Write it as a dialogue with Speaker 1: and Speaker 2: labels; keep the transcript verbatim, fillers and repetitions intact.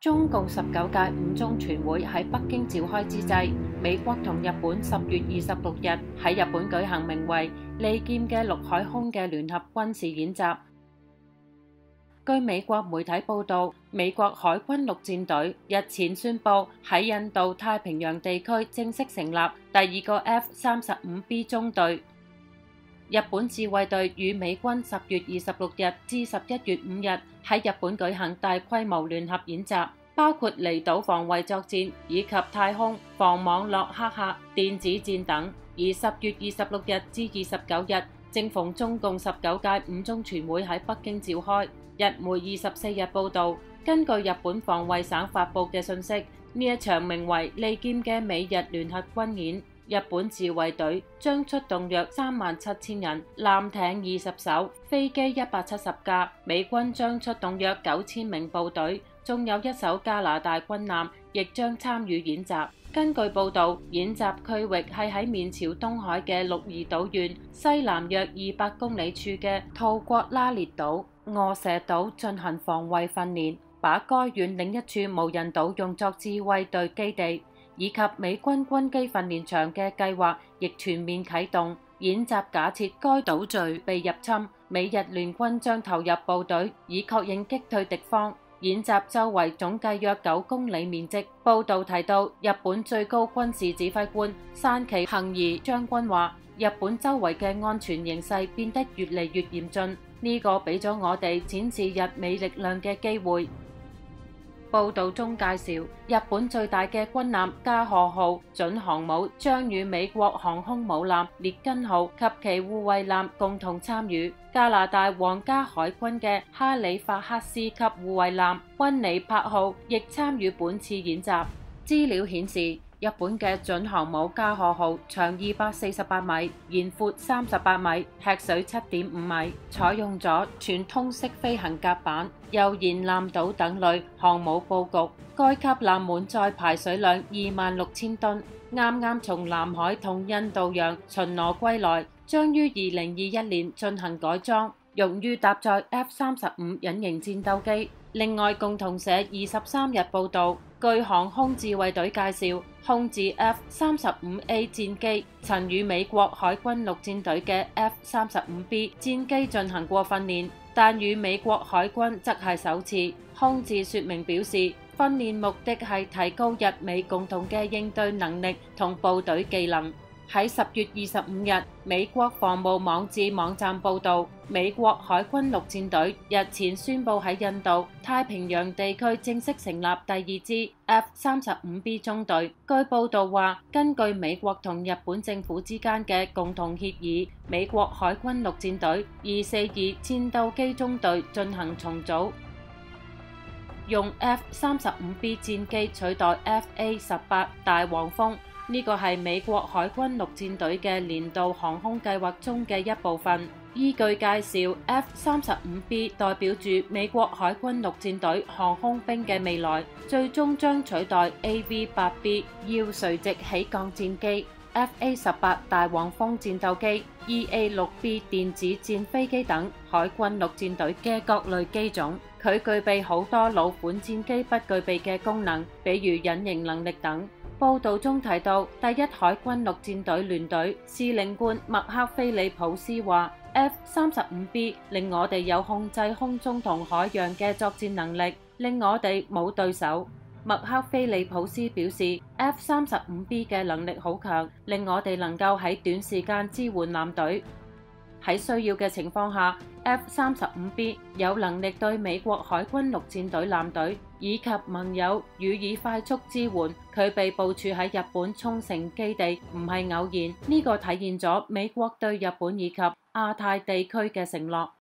Speaker 1: 中共十九屆五中全會喺北京召開之際，美國同日本十月二十六日喺日本舉行名為利劍嘅陸海空嘅聯合軍事演習。據美國媒體報道，美國海軍陸戰隊日前宣布喺印度太平洋地區正式成立第二個 F 三十五 B 中隊。日本自衛隊與美軍十月二十六日至十一月五日喺日本舉行大規模聯合演習，包括離島防衛作戰以及太空、防網絡黑客、電子戰等。而十月二十六日至二十九日，正逢中共十九屆五中全會喺北京召開。日媒二十四日報導，根據日本防衛省發布嘅信息，呢一場名為利劍嘅美日聯合軍演，日本自衛隊將出動約三萬七千人，艦艇二十艘，飛機一百七十架，美軍將出動約九千名部隊，仲有一艘加拿大軍艦亦將參與演習。根據報導，演習區域係喺面朝東海嘅鹿兒島縣西南約二百公里處嘅吐國拉列島、餓蛇島進行防衛訓練，把該縣另一處無人島用作自衛隊基地，以及美軍軍機訓練場嘅計劃亦全面啟動。演習假設該島嶼被入侵，美日聯軍將投入部隊以確認擊退敵方。演習周圍總計約九公里面積。報導提到，日本最高軍事指揮官山崎幸二將軍話：日本周圍嘅安全形勢變得越嚟越嚴峻，呢個俾咗我哋展示日美力量嘅機會。報導中介紹，日本最大嘅軍艦加賀號準航母將與美國航空母艦列根號及其護衛艦共同參與。加拿大皇家海軍嘅哈里法克斯級護衛艦溫尼柏號亦參與本次演習。資料顯示，日本嘅準航母加賀號長二百四十八米，延闊三十八米，吃水七點五米，採用咗全通式飛行甲板、右舷艦島等類航母佈局。該級艦滿載排水量二萬六千噸，啱啱從南海同印度洋巡邏歸來，將於二零二一年進行改裝，用於搭載 F 三十五隱形戰鬥機。另外，共同社二十三日報導，據航空自衛隊介紹，空自 F 三十五 A 戰機曾與美國海軍陸戰隊嘅 F 三十五 B 戰機進行過訓練，但與美國海軍則係首次。空自說明表示，訓練目的係提高日美共同嘅應對能力同部隊技能。喺十月二十五日，美國防務網誌網站報導，美國海軍陸戰隊日前宣布喺印度太平洋地區正式成立第二支 F 三十五 B 中隊。據報導話，根據美國同日本政府之間嘅共同協議，美國海軍陸戰隊二四二戰鬥機中隊進行重組，用 F 三十五 B 戰機取代 F A 十八大黃蜂。呢個係美國海軍陸戰隊嘅年度航空計劃中嘅一部分。依據介紹 ，F 三十五 B 代表住美國海軍陸戰隊航空兵嘅未來，最終將取代 A V 八 B 要垂直起降戰機、F A 十八大黃蜂戰鬥機、E A 六 B 電子戰飛機等海軍陸戰隊嘅各類機種。佢具備好多老款戰機不具備嘅功能，比如隱形能力等。報導中提到，第一海軍陸戰隊聯隊司令官麥克菲利普斯話 ：F 三十五 B 令我哋有控制空中同海洋嘅作戰能力，令我哋冇對手。麥克菲利普斯表示 ，F 三十五 B 嘅能力好強，令我哋能夠喺短時間支援艦隊。喺需要嘅情況下 ，F 三十五 B 有能力對美國海軍陸戰隊艦隊以及盟友予以快速支援。佢被部署喺日本沖繩基地唔係偶然，呢個體現咗美國對日本以及亞太地區嘅承諾。